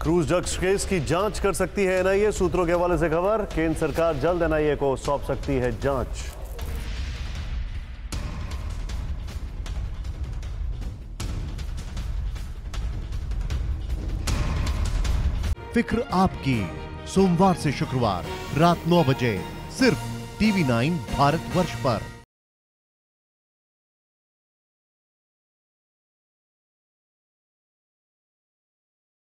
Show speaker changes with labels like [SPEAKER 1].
[SPEAKER 1] Cruise drugs case की जांच कर सकती है एनआईए। सूत्रों के हवाले से खबर, केंद्र सरकार जल्द एनआईए को सौंप सकती है जांच।
[SPEAKER 2] फिक्र आपकी, सोमवार से शुक्रवार रात 9 बजे सिर्फ टीवी 9 भारतवर्ष पर।